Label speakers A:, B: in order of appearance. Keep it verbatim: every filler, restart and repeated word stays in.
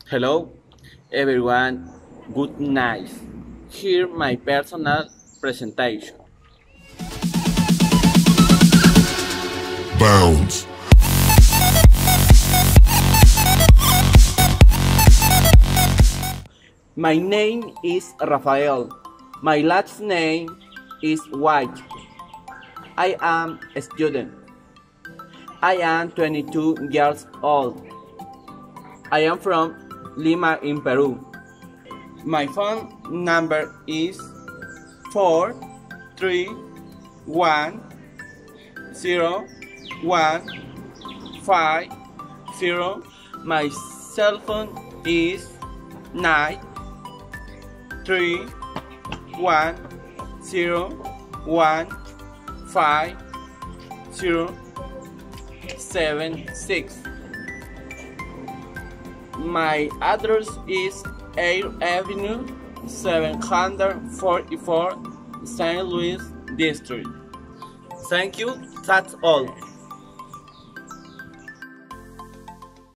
A: Hello, everyone. Good night. Here my personal presentation.
B: Bounds.
A: My name is Rafael. My last name is White. I am a student. I am twenty-two years old. I am from Lima in Peru. My phone number is four three one zero one five zero. My cell phone is nine three one zero one five zero seven six. My address is Air Avenue seven forty-four, Saint Louis District. Thank you, that's all.